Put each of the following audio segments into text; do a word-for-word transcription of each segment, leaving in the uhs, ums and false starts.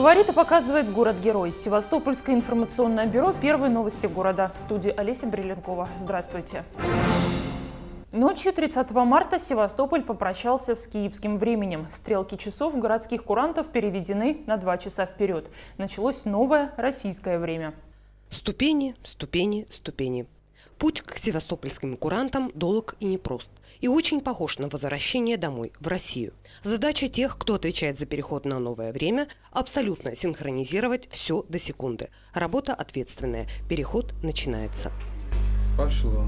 Говорит и показывает город-герой. Севастопольское информационное бюро «Первые новости города». В студии Олеся Бриленкова. Здравствуйте. Ночью тридцатого марта Севастополь попрощался с киевским временем. Стрелки часов городских курантов переведены на два часа вперед. Началось новое российское время. Ступени, ступени, ступени. Путь к севастопольским курантам долг и непрост. И очень похож на возвращение домой, в Россию. Задача тех, кто отвечает за переход на новое время – абсолютно синхронизировать все до секунды. Работа ответственная. Переход начинается. Пошло.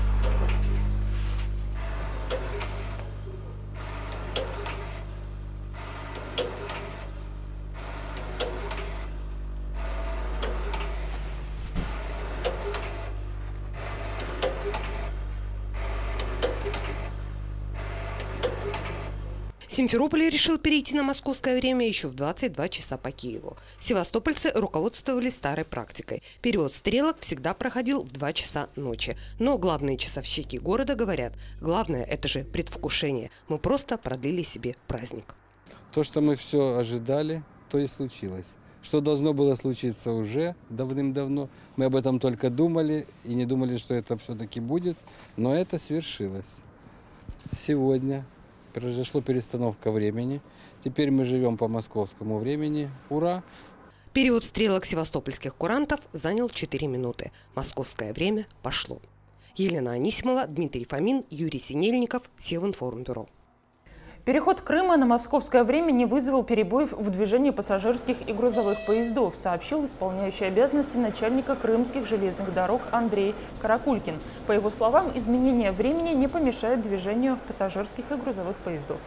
Симферополь решил перейти на московское время еще в двадцать два часа по Киеву. Севастопольцы руководствовались старой практикой. Период стрелок всегда проходил в два часа ночи. Но главные часовщики города говорят, главное – это же предвкушение. Мы просто продлили себе праздник. То, что мы все ожидали, то и случилось. Что должно было случиться уже давным-давно. Мы об этом только думали и не думали, что это все-таки будет. Но это свершилось. Сегодня произошла перестановка времени. Теперь мы живем по московскому времени. Ура! Период стрелок севастопольских курантов занял четыре минуты. Московское время пошло. Елена Анисимова, Дмитрий Фомин, Юрий Синельников, Севинформбюро. Переход Крыма на московское время не вызвал перебоев в движении пассажирских и грузовых поездов, сообщил исполняющий обязанности начальника крымских железных дорог Андрей Каракулькин. По его словам, изменение времени не помешает движению пассажирских и грузовых поездов.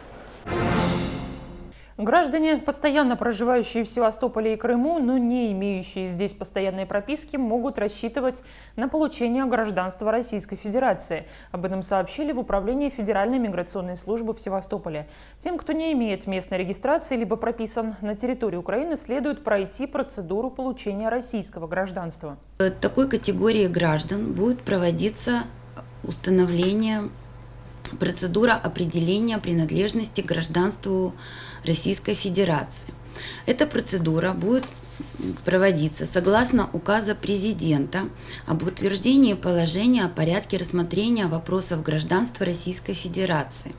Граждане, постоянно проживающие в Севастополе и Крыму, но не имеющие здесь постоянной прописки, могут рассчитывать на получение гражданства Российской Федерации. Об этом сообщили в Управлении Федеральной миграционной службы в Севастополе. Тем, кто не имеет местной регистрации либо прописан на территории Украины, следует пройти процедуру получения российского гражданства. Такой категории граждан будет проводиться установление, процедура определения принадлежности к гражданству Российской Федерации. Эта процедура будет проводиться согласно указа президента об утверждении положения о порядке рассмотрения вопросов гражданства Российской Федерации.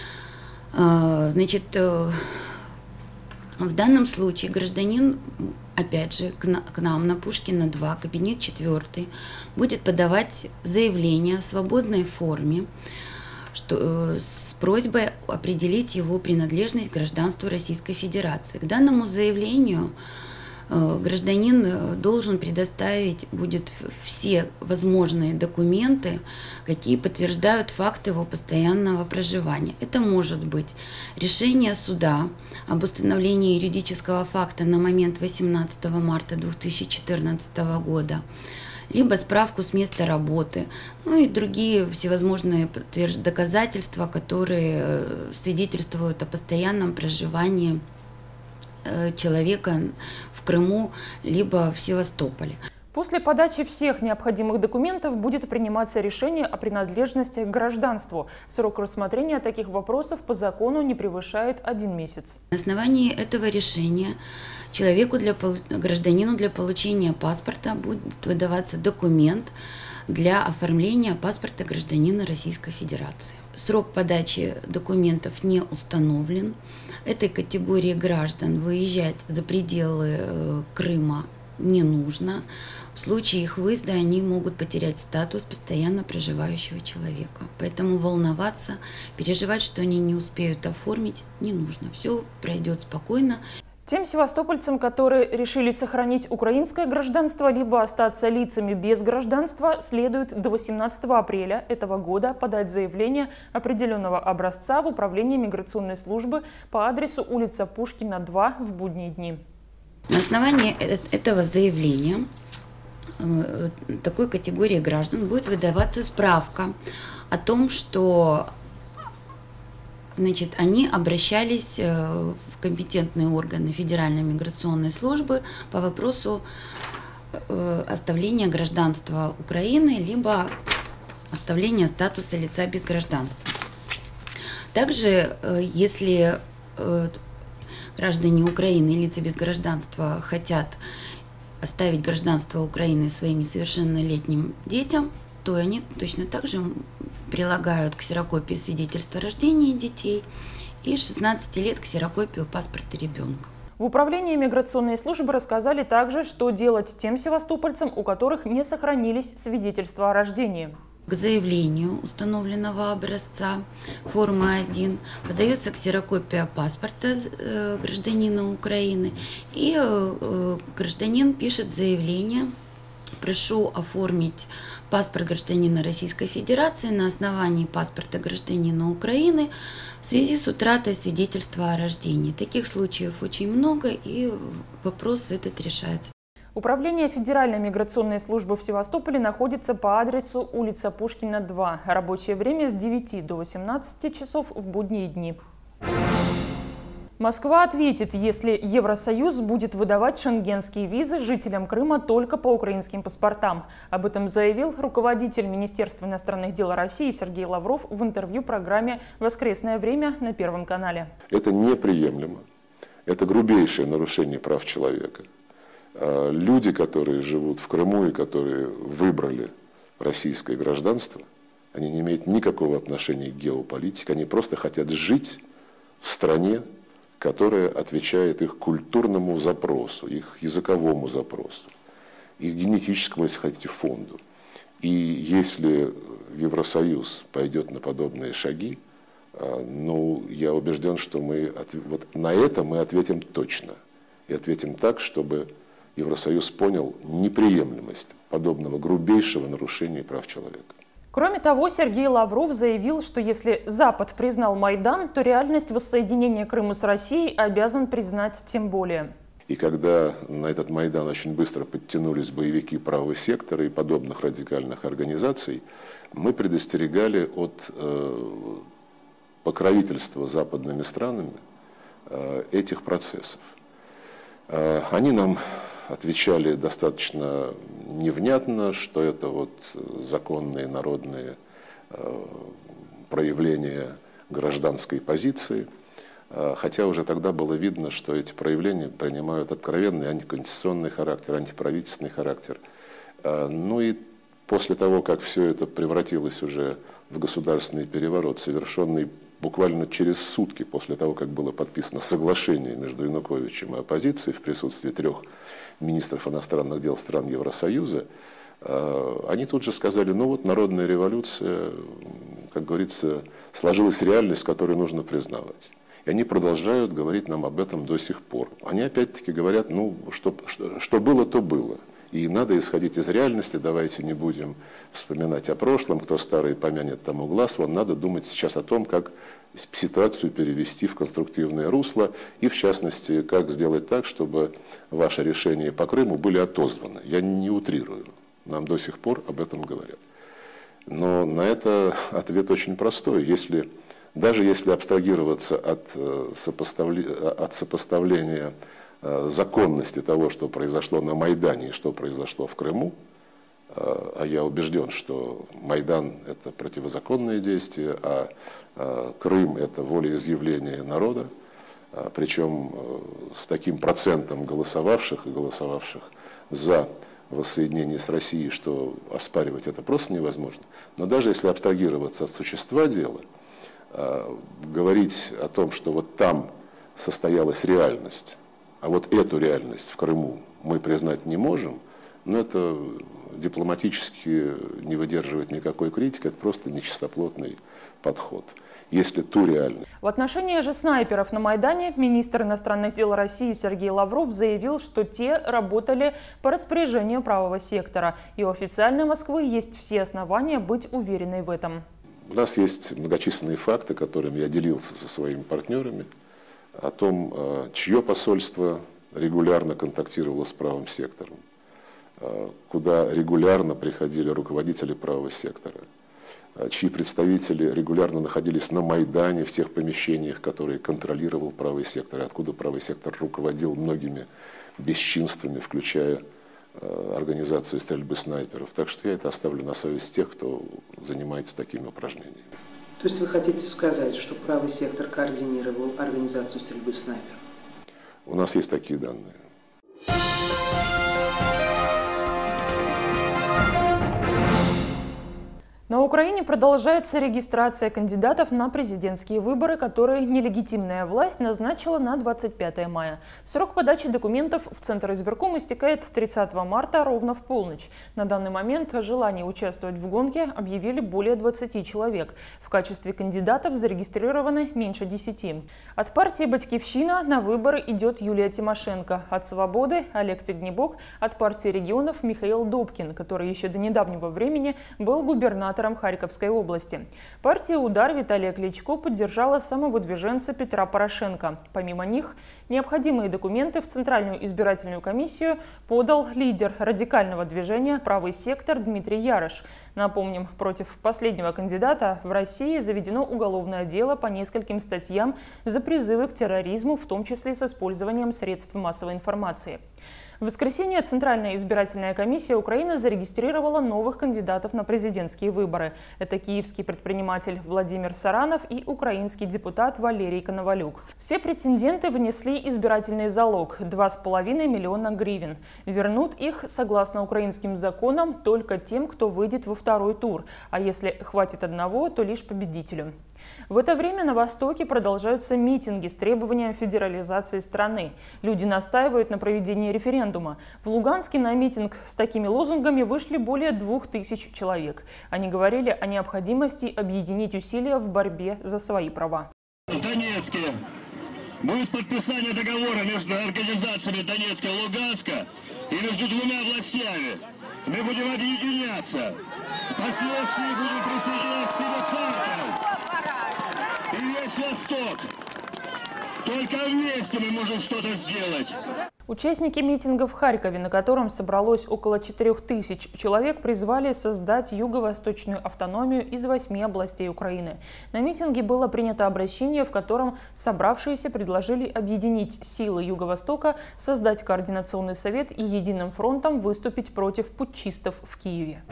Значит, в данном случае гражданин, опять же, к нам на Пушкина два, кабинет четвертый, будет подавать заявление в свободной форме, что, с просьбой определить его принадлежность к гражданству Российской Федерации. К данному заявлению э, гражданин должен предоставить будет все возможные документы, какие подтверждают факт его постоянного проживания. Это может быть решение суда об установлении юридического факта на момент восемнадцатого марта две тысячи четырнадцатого года, либо справку с места работы, ну и другие всевозможные доказательства, которые свидетельствуют о постоянном проживании человека в Крыму, либо в Севастополе. После подачи всех необходимых документов будет приниматься решение о принадлежности к гражданству. Срок рассмотрения таких вопросов по закону не превышает один месяц. На основании этого решения человеку, для, гражданину для получения паспорта будет выдаваться документ для оформления паспорта гражданина Российской Федерации. Срок подачи документов не установлен. Этой категории граждан выезжать за пределы Крыма не нужно. В случае их выезда они могут потерять статус постоянно проживающего человека. Поэтому волноваться, переживать, что они не успеют оформить, не нужно. Все пройдет спокойно. Тем севастопольцам, которые решили сохранить украинское гражданство либо остаться лицами без гражданства, следует до восемнадцатого апреля этого года подать заявление определенного образца в Управление миграционной службы по адресу улица Пушкина, два в будние дни. На основании этого заявления такой категории граждан будет выдаваться справка о том, что, значит, они обращались в компетентные органы Федеральной миграционной службы по вопросу оставления гражданства Украины либо оставления статуса лица без гражданства. Также, если граждане Украины и лица без гражданства хотят оставить гражданство Украины своим несовершеннолетним детям, то они точно так же прилагают ксерокопии свидетельства о рождении детей и с шестнадцати лет ксерокопию паспорта ребенка. В управлении миграционной службы рассказали также, что делать тем севастопольцам, у которых не сохранились свидетельства о рождении. К заявлению установленного образца форма один подается ксерокопия паспорта гражданина Украины, и гражданин пишет заявление: прошу оформить паспорт гражданина Российской Федерации на основании паспорта гражданина Украины в связи с утратой свидетельства о рождении. Таких случаев очень много, и вопрос этот решается. Управление Федеральной миграционной службы в Севастополе находится по адресу улица Пушкина, два. Рабочее время с девяти до восемнадцати часов в будние дни. Москва ответит, если Евросоюз будет выдавать шенгенские визы жителям Крыма только по украинским паспортам. Об этом заявил руководитель Министерства иностранных дел России Сергей Лавров в интервью программе «Воскресное время» на Первом канале. Это неприемлемо. Это грубейшее нарушение прав человека. Люди, которые живут в Крыму и которые выбрали российское гражданство, они не имеют никакого отношения к геополитике, они просто хотят жить в стране, которая отвечает их культурному запросу, их языковому запросу, их генетическому, если хотите, фонду. И если Евросоюз пойдет на подобные шаги, ну, я убежден, что мы вот на это мы ответим точно. И ответим так, чтобы Евросоюз понял неприемлемость подобного грубейшего нарушения прав человека. Кроме того, Сергей Лавров заявил, что если Запад признал Майдан, то реальность воссоединения Крыма с Россией обязан признать тем более. И когда на этот Майдан очень быстро подтянулись боевики правого сектора и подобных радикальных организаций, мы предостерегали от э, покровительства западными странами э, этих процессов. Э, они нам отвечали достаточно невнятно, что это вот законные народные э, проявления гражданской позиции, э, хотя уже тогда было видно, что эти проявления принимают откровенный антиконституционный характер, антиправительственный характер. Э, ну и после того, как все это превратилось уже в государственный переворот, совершенный буквально через сутки после того, как было подписано соглашение между Януковичем и оппозицией в присутствии трех министров иностранных дел стран Евросоюза, они тут же сказали, ну вот народная революция, как говорится, сложилась реальность, которую нужно признавать. И они продолжают говорить нам об этом до сих пор. Они опять-таки говорят, ну что, что, что было, то было. И надо исходить из реальности, давайте не будем вспоминать о прошлом, кто старый помянет тому глаз, вон надо думать сейчас о том, как ситуацию перевести в конструктивное русло и, в частности, как сделать так, чтобы ваши решения по Крыму были отозваны. Я не утрирую, нам до сих пор об этом говорят. Но на это ответ очень простой. Если, даже если абстрагироваться от, сопоставле, от сопоставления законности того, что произошло на Майдане и что произошло в Крыму, а я убежден, что Майдан – это противозаконные действия, а Крым – это волеизъявление народа, причем с таким процентом голосовавших и голосовавших за воссоединение с Россией, что оспаривать это просто невозможно. Но даже если абстрагироваться от существа дела, говорить о том, что вот там состоялась реальность, а вот эту реальность в Крыму мы признать не можем, но это дипломатически не выдерживает никакой критики, это просто нечистоплотный подход. Если ту реальность. В отношении же снайперов на Майдане министр иностранных дел России Сергей Лавров заявил, что те работали по распоряжению правого сектора. И у официальной Москвы есть все основания быть уверенной в этом. У нас есть многочисленные факты, которыми я делился со своими партнерами, о том, чье посольство регулярно контактировало с правым сектором, куда регулярно приходили руководители правого сектора, чьи представители регулярно находились на Майдане, в тех помещениях, которые контролировал правый сектор, и откуда правый сектор руководил многими бесчинствами, включая организацию стрельбы снайперов. Так что я это оставлю на совесть тех, кто занимается такими упражнениями. То есть вы хотите сказать, что правый сектор координировал организацию стрельбы снайперов? У нас есть такие данные. На Украине продолжается регистрация кандидатов на президентские выборы, которые нелегитимная власть назначила на двадцать пятое мая. Срок подачи документов в Центр избирком истекает тридцатого марта ровно в полночь. На данный момент желание участвовать в гонке объявили более двадцати человек. В качестве кандидатов зарегистрированы меньше десяти. От партии «Батькивщина» на выборы идет Юлия Тимошенко. От «Свободы» Олег Тигнебок. От партии регионов Михаил Добкин, который еще до недавнего времени был губернатором Харьковской области. Партия «Удар» Виталия Кличко поддержала самовыдвиженца Петра Порошенко. Помимо них, необходимые документы в Центральную избирательную комиссию подал лидер радикального движения «Правый сектор» Дмитрий Ярыш. Напомним, против последнего кандидата в России заведено уголовное дело по нескольким статьям за призывы к терроризму, в том числе с использованием средств массовой информации. В воскресенье Центральная избирательная комиссия Украины зарегистрировала новых кандидатов на президентские выборы. Это киевский предприниматель Владимир Саранов и украинский депутат Валерий Коновалюк. Все претенденты внесли избирательный залог – два с половиной миллиона гривен. Вернут их, согласно украинским законам, только тем, кто выйдет во второй тур. А если хватит одного, то лишь победителю. В это время на Востоке продолжаются митинги с требованием федерализации страны. Люди настаивают на проведении референдума. В Луганске на митинг с такими лозунгами вышли более двух тысяч человек. Они говорили о необходимости объединить усилия в борьбе за свои права. В Донецке будет подписание договора между организациями Донецка и Луганска и между двумя властями. Мы будем объединяться. Впоследствии будем присоединять к себе Харьков и весь Восток. Только вместе мы можем что-то сделать. Участники митинга в Харькове, на котором собралось около четырёх тысяч человек, призвали создать юго-восточную автономию из восьми областей Украины. На митинге было принято обращение, в котором собравшиеся предложили объединить силы Юго-Востока, создать координационный совет и единым фронтом выступить против путчистов в Киеве.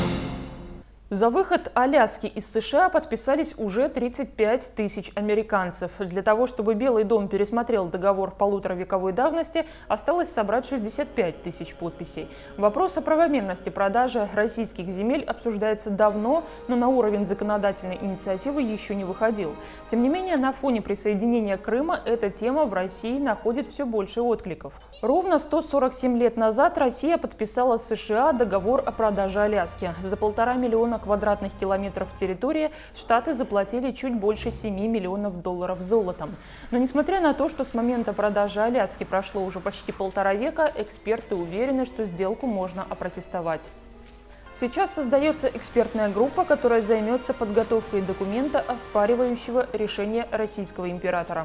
За выход Аляски из США подписались уже тридцать пять тысяч американцев. Для того, чтобы Белый дом пересмотрел договор полуторавековой давности, осталось собрать шестьдесят пять тысяч подписей. Вопрос о правомерности продажи российских земель обсуждается давно, но на уровень законодательной инициативы еще не выходил. Тем не менее, на фоне присоединения Крыма эта тема в России находит все больше откликов. Ровно сто сорок семь лет назад Россия подписала с США договор о продаже Аляски. За полтора миллиона квадратных километров территории Штаты заплатили чуть больше семи миллионов долларов золотом. Но несмотря на то, что с момента продажи Аляски прошло уже почти полтора века, эксперты уверены, что сделку можно опротестовать. Сейчас создается экспертная группа, которая займется подготовкой документа, оспаривающего решение российского императора.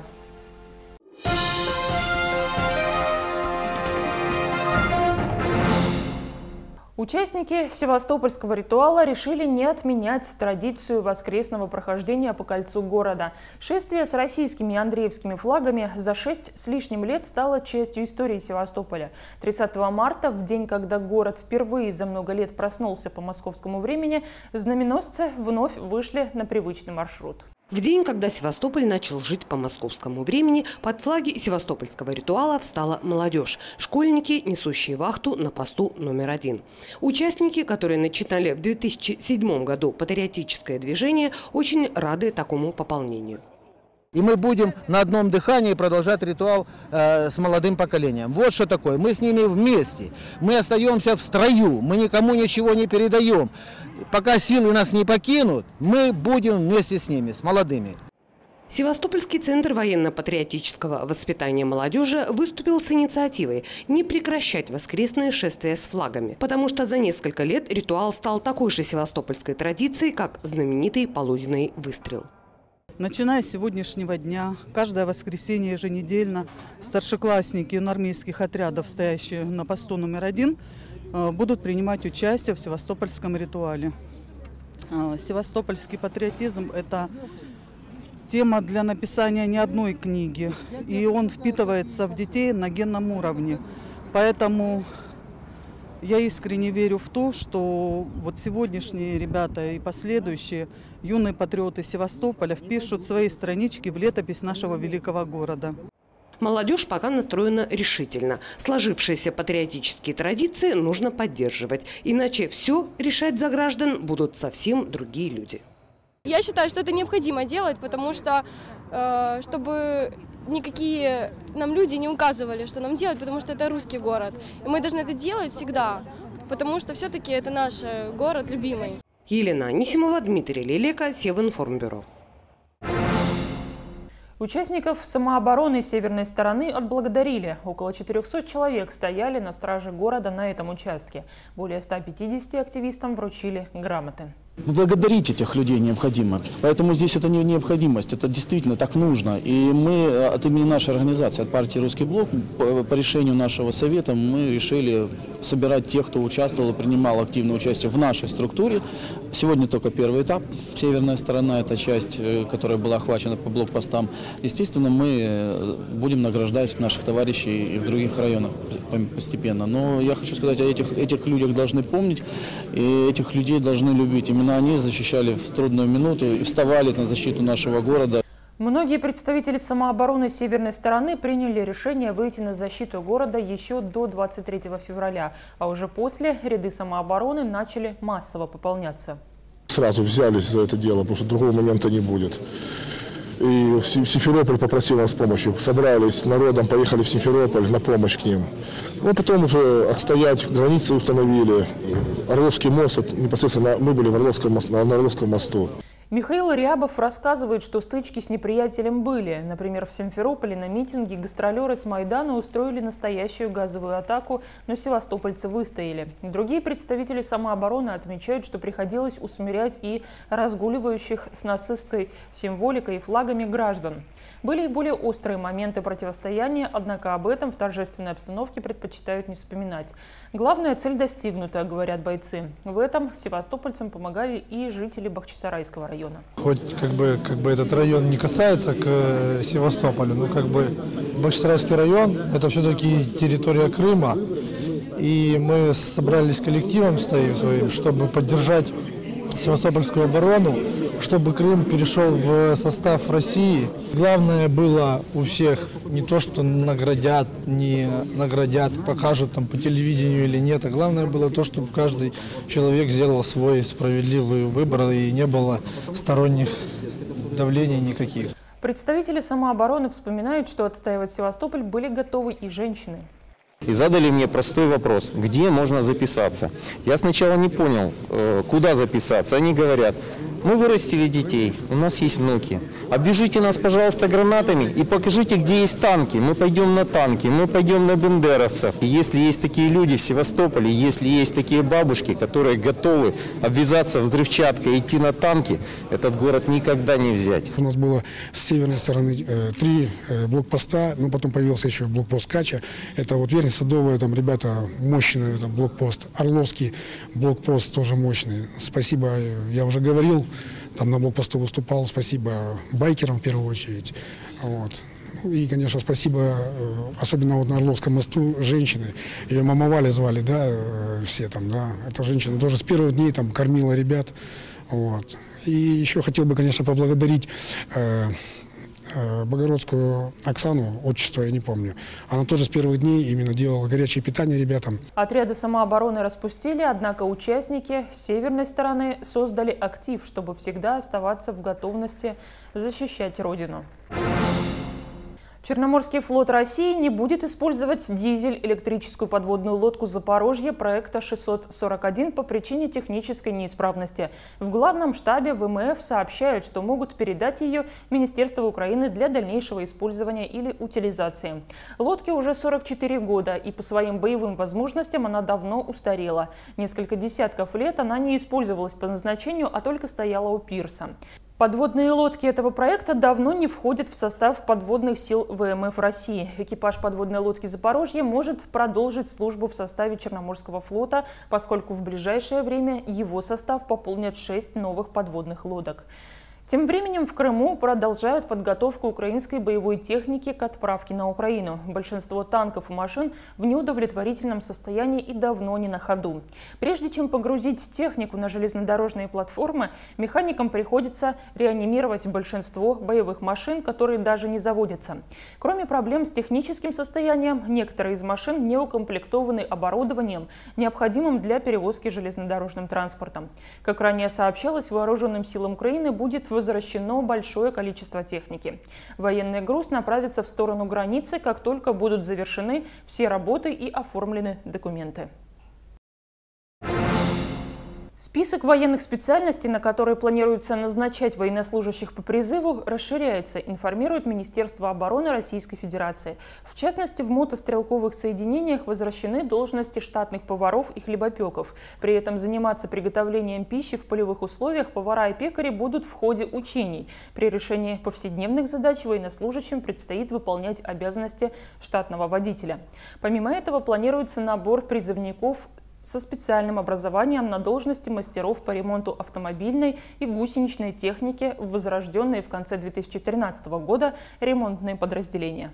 Участники севастопольского ритуала решили не отменять традицию воскресного прохождения по кольцу города. Шествие с российскими и андреевскими флагами за шесть с лишним лет стало частью истории Севастополя. тридцатого марта, в день, когда город впервые за много лет проснулся по московскому времени, знаменосцы вновь вышли на привычный маршрут. В день, когда Севастополь начал жить по московскому времени, под флаги севастопольского ритуала встала молодежь. Школьники, несущие вахту на посту номер один. Участники, которые начинали в две тысячи седьмом году патриотическое движение, очень рады такому пополнению. И мы будем на одном дыхании продолжать ритуал э, с молодым поколением. Вот что такое. Мы с ними вместе. Мы остаемся в строю. Мы никому ничего не передаем. Пока силы нас не покинут, мы будем вместе с ними, с молодыми. Севастопольский центр военно-патриотического воспитания молодежи выступил с инициативой не прекращать воскресные шествия с флагами, потому что за несколько лет ритуал стал такой же севастопольской традицией, как знаменитый полуденный выстрел. Начиная с сегодняшнего дня, каждое воскресенье еженедельно старшеклассники юноармейских отрядов, стоящие на посту номер один, будут принимать участие в севастопольском ритуале. Севастопольский патриотизм – это тема для написания не одной книги, и он впитывается в детей на генном уровне. Поэтому я искренне верю в то, что вот сегодняшние ребята и последующие юные патриоты Севастополя впишут свои странички в летопись нашего великого города. Молодежь пока настроена решительно. Сложившиеся патриотические традиции нужно поддерживать. Иначе все решать за граждан будут совсем другие люди. Я считаю, что это необходимо делать, потому что э, чтобы никакие нам люди не указывали, что нам делать, потому что это русский город. И мы должны это делать всегда, потому что все-таки это наш город любимый. Елена Анисимова, Дмитрий Лелека, Севинформбюро. Участников самообороны северной стороны отблагодарили. Около четырёхсот человек стояли на страже города на этом участке. Более ста пятидесяти активистам вручили грамоты. Благодарить этих людей необходимо. Поэтому здесь это не необходимость, это действительно так нужно. И мы от имени нашей организации, от партии «Русский блок», по, по решению нашего совета, мы решили собирать тех, кто участвовал и принимал активное участие в нашей структуре. Сегодня только первый этап. Северная сторона – это часть, которая была охвачена по блокпостам. Естественно, мы будем награждать наших товарищей и в других районах постепенно. Но я хочу сказать, о этих, этих людях должны помнить, и этих людей должны любить. Именно они защищали в трудную минуту и вставали на защиту нашего города. Многие представители самообороны северной стороны приняли решение выйти на защиту города еще до двадцать третьего февраля, а уже после ряды самообороны начали массово пополняться. Сразу взялись за это дело, потому что другого момента не будет. И Симферополь попросил нас помощи. Собрались народом, поехали в Симферополь на помощь к ним. Ну, потом уже отстоять, границы установили. Орловский мост, непосредственно мы были в Орловском, на Орловском мосту. Михаил Рябов рассказывает, что стычки с неприятелем были. Например, в Симферополе на митинге гастролеры с Майдана устроили настоящую газовую атаку, но севастопольцы выстояли. Другие представители самообороны отмечают, что приходилось усмирять и разгуливающих с нацистской символикой и флагами граждан. Были и более острые моменты противостояния, однако об этом в торжественной обстановке предпочитают не вспоминать. Главная цель достигнута, говорят бойцы. В этом севастопольцам помогали и жители Бахчисарайского района. Хоть как бы, как бы этот район не касается к э, Севастополю, но как бы Бахчисарайский район – это все-таки территория Крыма. И мы собрались коллективом своим, чтобы поддержать севастопольскую оборону, чтобы Крым перешел в состав России. Главное было у всех не то, что наградят, не наградят, покажут там по телевидению или нет, а главное было то, чтобы каждый человек сделал свой справедливый выбор и не было сторонних давлений никаких. Представители самообороны вспоминают, что отстаивать Севастополь были готовы и женщины. И задали мне простой вопрос, где можно записаться. Я сначала не понял, куда записаться. Они говорят, мы вырастили детей, у нас есть внуки. Обвяжите нас, пожалуйста, гранатами и покажите, где есть танки. Мы пойдем на танки, мы пойдем на бендеровцев. И если есть такие люди в Севастополе, если есть такие бабушки, которые готовы обвязаться взрывчаткой и идти на танки, этот город никогда не взять. У нас было с северной стороны э, три э, блокпоста, но потом появился еще блокпост Кача. Это вот Верхняя Садовая, там ребята мощный там, блокпост. Орловский блокпост тоже мощный. Спасибо, я уже говорил. Там на блокпосту выступал, спасибо байкерам в первую очередь. Вот. И, конечно, спасибо, особенно вот на Орловском мосту, женщины. Ее мама Валя звали, да, все там, да. Эта женщина тоже с первых дней там кормила ребят. Вот. И еще хотел бы, конечно, поблагодарить э, э, Богородскую Оксану, отчество я не помню. Она тоже с первых дней именно делала горячее питание ребятам. Отряды самообороны распустили, однако участники с северной стороны создали актив, чтобы всегда оставаться в готовности защищать Родину. Черноморский флот России не будет использовать дизель-электрическую подводную лодку «Запорожье» проекта шестьсот сорок один по причине технической неисправности. В главном штабе ВМФ сообщают, что могут передать ее Министерству Украины для дальнейшего использования или утилизации. Лодке уже сорок четыре года, и по своим боевым возможностям она давно устарела. Несколько десятков лет она не использовалась по назначению, а только стояла у пирса. Подводные лодки этого проекта давно не входят в состав подводных сил ВМФ России. Экипаж подводной лодки «Запорожье» может продолжить службу в составе Черноморского флота, поскольку в ближайшее время его состав пополнят шесть новых подводных лодок. Тем временем в Крыму продолжают подготовку украинской боевой техники к отправке на Украину. Большинство танков и машин в неудовлетворительном состоянии и давно не на ходу. Прежде чем погрузить технику на железнодорожные платформы, механикам приходится реанимировать большинство боевых машин, которые даже не заводятся. Кроме проблем с техническим состоянием, некоторые из машин не укомплектованы оборудованием, необходимым для перевозки железнодорожным транспортом. Как ранее сообщалось, вооруженным силам Украины будет возвращено большое количество техники. Военный груз направится в сторону границы, как только будут завершены все работы и оформлены документы. Список военных специальностей, на которые планируется назначать военнослужащих по призыву, расширяется, информирует Министерство обороны Российской Федерации. В частности, в мотострелковых соединениях возвращены должности штатных поваров и хлебопеков. При этом заниматься приготовлением пищи в полевых условиях повара и пекари будут в ходе учений. При решении повседневных задач военнослужащим предстоит выполнять обязанности штатного водителя. Помимо этого, планируется набор призывников со специальным образованием на должности мастеров по ремонту автомобильной и гусеничной техники в возрожденные в конце две тысячи тринадцатого года ремонтные подразделения.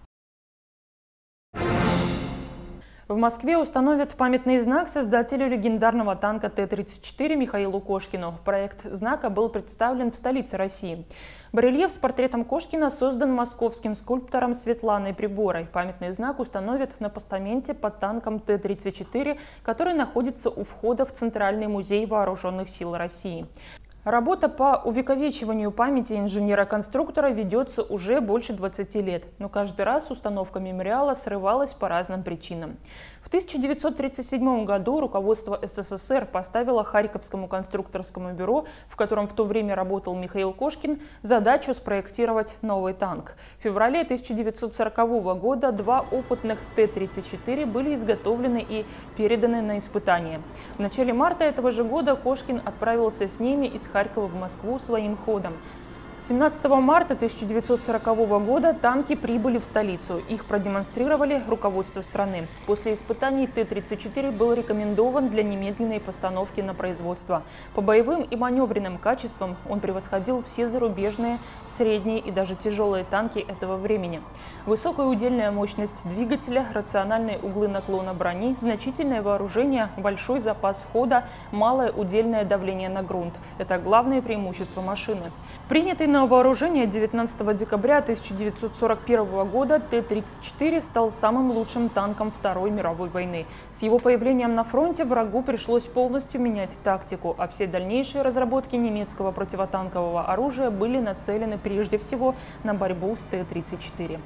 В Москве установят памятный знак создателю легендарного танка Т тридцать четыре Михаилу Кошкину. Проект знака был представлен в столице России. Барельеф с портретом Кошкина создан московским скульптором Светланой Приборой. Памятный знак установят на постаменте под танком Т тридцать четыре, который находится у входа в Центральный музей вооруженных сил России. Работа по увековечиванию памяти инженера-конструктора ведется уже больше двадцати лет, но каждый раз установка мемориала срывалась по разным причинам. В тысяча девятьсот тридцать седьмом году руководство С С С Р поставило Харьковскому конструкторскому бюро, в котором в то время работал Михаил Кошкин, задачу спроектировать новый танк. В феврале тысяча девятьсот сорокового года два опытных Т тридцать четыре были изготовлены и переданы на испытание. В начале марта этого же года Кошкин отправился с ними из Харькова в Москву своим ходом. семнадцатого марта тысяча девятьсот сорокового года танки прибыли в столицу. Их продемонстрировали руководству страны. После испытаний Т тридцать четыре был рекомендован для немедленной постановки на производство. По боевым и маневренным качествам он превосходил все зарубежные, средние и даже тяжелые танки этого времени. Высокая удельная мощность двигателя, рациональные углы наклона брони, значительное вооружение, большой запас хода, малое удельное давление на грунт – это главные преимущества машины. Принятый на вооружение девятнадцатого декабря тысяча девятьсот сорок первого года Т тридцать четыре стал самым лучшим танком Второй мировой войны. С его появлением на фронте врагу пришлось полностью менять тактику, а все дальнейшие разработки немецкого противотанкового оружия были нацелены прежде всего на борьбу с Т тридцать четыре.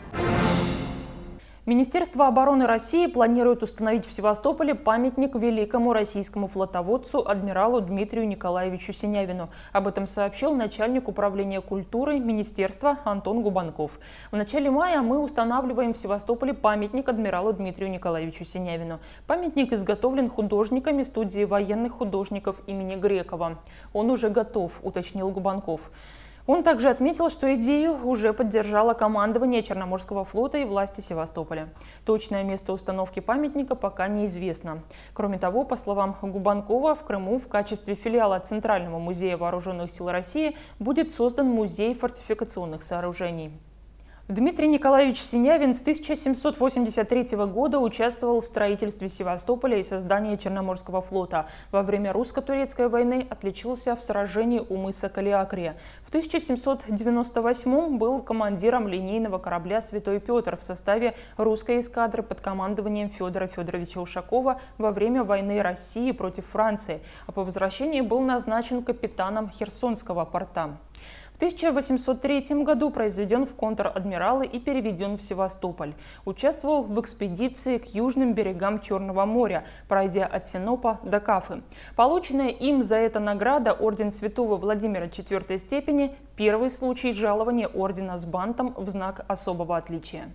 Министерство обороны России планирует установить в Севастополе памятник великому российскому флотоводцу адмиралу Дмитрию Николаевичу Синявину. Об этом сообщил начальник управления культуры министерства Антон Губанков. В начале мая мы устанавливаем в Севастополе памятник адмиралу Дмитрию Николаевичу Синявину. Памятник изготовлен художниками студии военных художников имени Грекова. Он уже готов, уточнил Губанков. Он также отметил, что идею уже поддержало командование Черноморского флота и власти Севастополя. Точное место установки памятника пока неизвестно. Кроме того, по словам Губанкова, в Крыму в качестве филиала Центрального музея вооруженных сил России будет создан музей фортификационных сооружений. Дмитрий Николаевич Синявин с тысяча семьсот восемьдесят третьего года участвовал в строительстве Севастополя и создании Черноморского флота. Во время русско-турецкой войны отличился в сражении у мыса Калиакрия. В тысяча семьсот девяносто восьмом был командиром линейного корабля «Святой Петр» в составе русской эскадры под командованием Федора Федоровича Ушакова во время войны России против Франции, а по возвращении был назначен капитаном Херсонского порта. В тысяча восемьсот третьем году произведен в контр-адмиралы и переведен в Севастополь. Участвовал в экспедиции к южным берегам Черного моря, пройдя от Синопа до Кафы. Полученная им за это награда орден Святого Владимира четвертой степени – первый случай жалования ордена с бантом в знак особого отличия.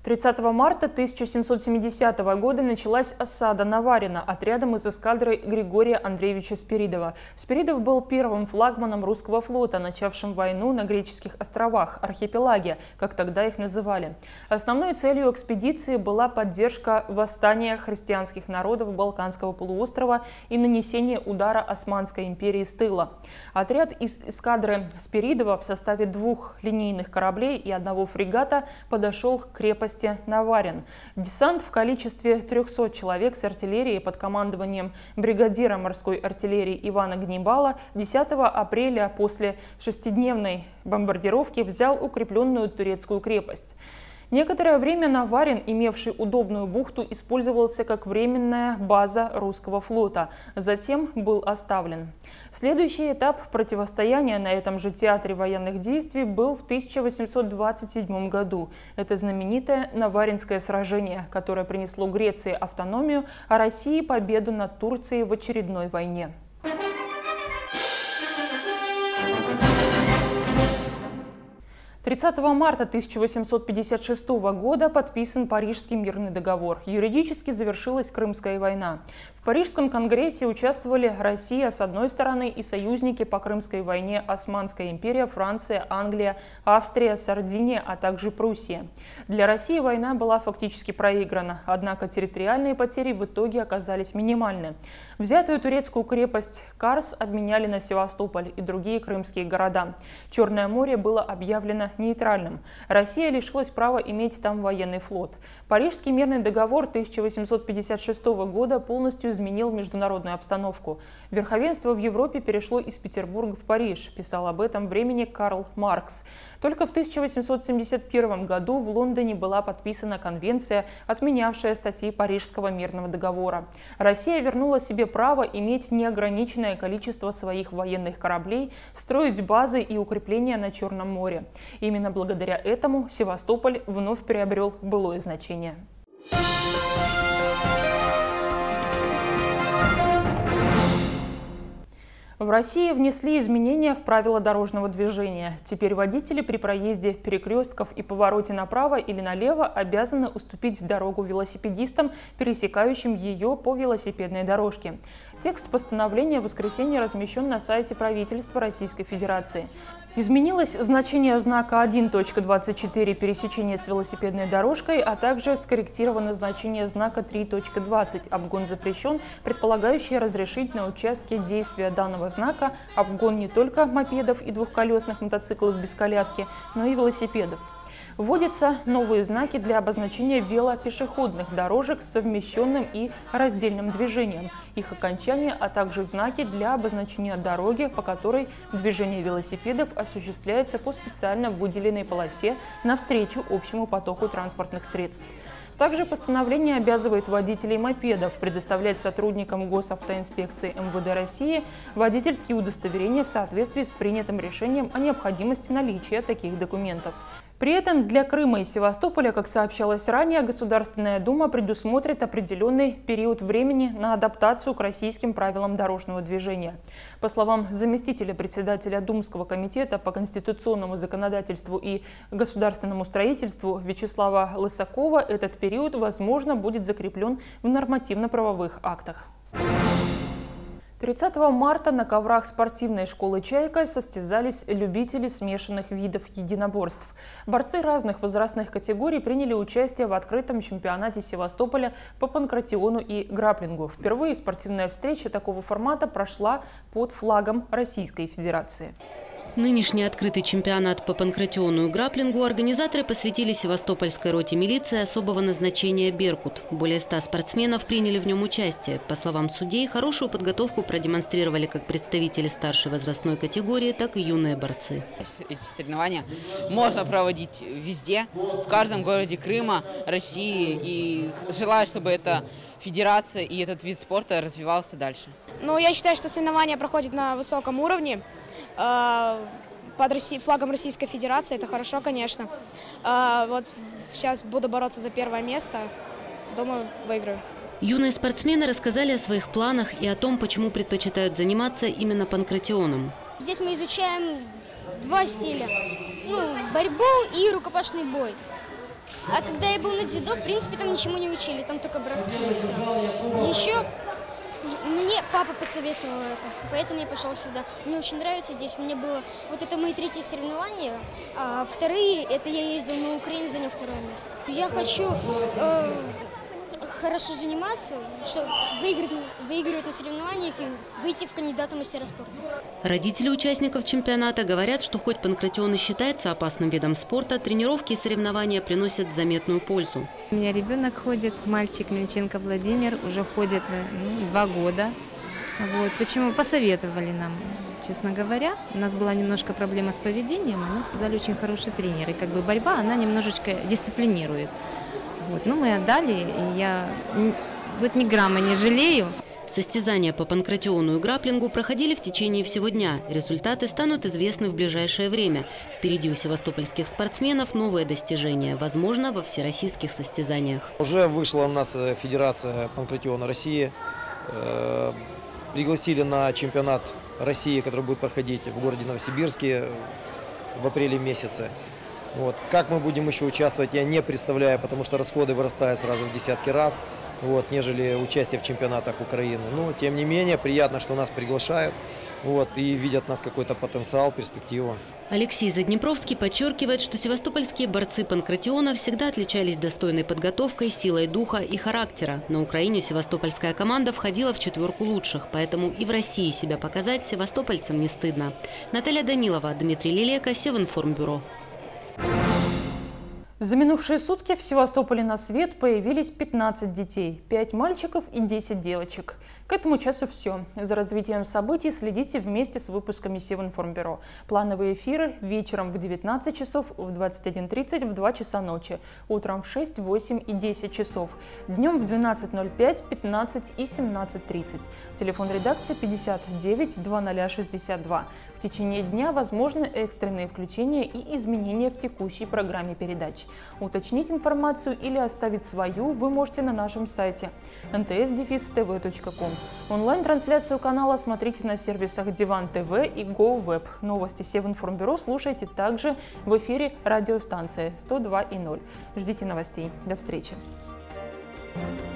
тридцатого марта тысяча семьсот семидесятого года началась осада Наварина отрядом из эскадры Григория Андреевича Спиридова. Спиридов был первым флагманом русского флота, начавшим войну на греческих островах, архипелаге, как тогда их называли. Основной целью экспедиции была поддержка восстания христианских народов Балканского полуострова и нанесение удара Османской империи с тыла. Отряд из эскадры Спиридова в составе двух линейных кораблей и одного фрегата подошел к крепости Наварин. Десант в количестве трёхсот человек с артиллерией под командованием бригадира морской артиллерии Ивана Гнибала десятого апреля после шестидневной бомбардировки взял укрепленную турецкую крепость. Некоторое время Наварин, имевший удобную бухту, использовался как временная база русского флота. Затем был оставлен. Следующий этап противостояния на этом же театре военных действий был в тысяча восемьсот двадцать седьмом году. Это знаменитое Наваринское сражение, которое принесло Греции автономию, а России победу над Турцией в очередной войне. тридцатого марта тысяча восемьсот пятьдесят шестого года подписан Парижский мирный договор. Юридически завершилась Крымская война. В Парижском конгрессе участвовали Россия с одной стороны и союзники по Крымской войне Османская империя, Франция, Англия, Австрия, Сардиния, а также Пруссия. Для России война была фактически проиграна, однако территориальные потери в итоге оказались минимальны. Взятую турецкую крепость Карс обменяли на Севастополь и другие крымские города. Черное море было объявлено нейтральным. Россия лишилась права иметь там военный флот. Парижский мирный договор тысяча восемьсот пятьдесят шестого года полностью изменил международную обстановку. Верховенство в Европе перешло из Петербурга в Париж, писал об этом времени Карл Маркс. Только в тысяча восемьсот семьдесят первом году в Лондоне была подписана конвенция, отменявшая статьи Парижского мирного договора. Россия вернула себе право иметь неограниченное количество своих военных кораблей, строить базы и укрепления на Черном море. Именно благодаря этому Севастополь вновь приобрел былое значение. В России внесли изменения в правила дорожного движения. Теперь водители при проезде перекрестков и повороте направо или налево обязаны уступить дорогу велосипедистам, пересекающим ее по велосипедной дорожке. Текст постановления в воскресенье размещен на сайте правительства Российской Федерации. Изменилось значение знака один точка двадцать четыре «Пересечение с велосипедной дорожкой», а также скорректировано значение знака три точка двадцать «Обгон запрещен», предполагающее разрешить на участке действия данного знака обгон не только мопедов и двухколесных мотоциклов без коляски, но и велосипедов. Вводятся новые знаки для обозначения велопешеходных дорожек с совмещенным и раздельным движением, их окончания, а также знаки для обозначения дороги, по которой движение велосипедов осуществляется по специально выделенной полосе навстречу общему потоку транспортных средств. Также постановление обязывает водителей мопедов предоставлять сотрудникам госавтоинспекции эм вэ дэ России водительские удостоверения в соответствии с принятым решением о необходимости наличия таких документов. При этом для Крыма и Севастополя, как сообщалось ранее, Государственная Дума предусмотрит определенный период времени на адаптацию к российским правилам дорожного движения. По словам заместителя председателя Думского комитета по конституционному законодательству и государственному строительству Вячеслава Лысакова, этот период, возможно, будет закреплен в нормативно-правовых актах. тридцатого марта на коврах спортивной школы «Чайка» состязались любители смешанных видов единоборств. Борцы разных возрастных категорий приняли участие в открытом чемпионате Севастополя по панкратиону и граплингу. Впервые спортивная встреча такого формата прошла под флагом Российской Федерации. Нынешний открытый чемпионат по панкратиону и граплингу организаторы посвятили Севастопольской роте милиции особого назначения «Беркут». Более ста спортсменов приняли в нем участие. По словам судей, хорошую подготовку продемонстрировали как представители старшей возрастной категории, так и юные борцы. Эти соревнования можно проводить везде, в каждом городе Крыма, России. И желаю, чтобы эта федерация и этот вид спорта развивался дальше. Ну, я считаю, что соревнования проходят на высоком уровне. Под флагом Российской Федерации, это хорошо, конечно. Вот сейчас буду бороться за первое место, думаю, выиграю. Юные спортсмены рассказали о своих планах и о том, почему предпочитают заниматься именно панкратионом. Здесь мы изучаем два стиля, ну, борьбу и рукопашный бой. А когда я был на дзюдо, в принципе, там ничему не учили, там только броски и все. Еще мне папа посоветовал это, поэтому я пошел сюда. Мне очень нравится здесь. У меня было вот это мои третьи соревнования, а вторые это я ездил на Украину, занял второе место. Я хочу э, хорошо заниматься, чтобы выиграть, выигрывать на соревнованиях и выйти в кандидата в мастера спорта. Родители участников чемпионата говорят, что хоть панкратион и считается опасным видом спорта, тренировки и соревнования приносят заметную пользу. У меня ребенок ходит, мальчик Мельченко Владимир, уже ходит ну, два года. Вот. Почему? Посоветовали нам, честно говоря. У нас была немножко проблема с поведением, и нам сказали, очень хороший тренер. И как бы борьба, она немножечко дисциплинирует. Вот. Ну, мы отдали, и я вот ни грамма не жалею. Состязания по панкратиону и граплингу проходили в течение всего дня. Результаты станут известны в ближайшее время. Впереди у севастопольских спортсменов новые достижения, возможно, во всероссийских состязаниях. Уже вышла у нас Федерация панкратиона России. Пригласили на чемпионат России, который будет проходить в городе Новосибирске в апреле месяце. Вот. Как мы будем еще участвовать, я не представляю, потому что расходы вырастают сразу в десятки раз, вот, нежели участие в чемпионатах Украины. Но, тем не менее, приятно, что нас приглашают вот, и видят в нас какой-то потенциал, перспективу. Алексей Заднепровский подчеркивает, что севастопольские борцы панкратиона всегда отличались достойной подготовкой, силой духа и характера. На Украине севастопольская команда входила в четверку лучших, поэтому и в России себя показать севастопольцам не стыдно. Наталья Данилова, Дмитрий Лилека, Севинформбюро. За минувшие сутки в Севастополе на свет появились пятнадцать детей, пять мальчиков и десять девочек. К этому часу все. За развитием событий следите вместе с выпусками Севинформбюро. Плановые эфиры вечером в девятнадцать часов, в двадцать один тридцать, в два часа ночи, утром в шесть, восемь и десять часов, днем в двенадцать ноль пять, пятнадцать и семнадцать тридцать. Телефон редакции пятьдесят девять двадцать шестьдесят два. В течение дня возможны экстренные включения и изменения в текущей программе передач. Уточнить информацию или оставить свою вы можете на нашем сайте эн тэ эс дефис тэ вэ точка ком. Онлайн-трансляцию канала смотрите на сервисах Диван ТВ и GoWeb. Новости Севинформбюро слушайте также в эфире радиостанции сто два и ноль. Ждите новостей. До встречи.